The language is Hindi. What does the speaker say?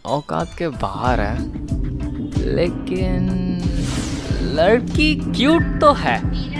औकात के बाहर है, लेकिन लड़की क्यूट तो है।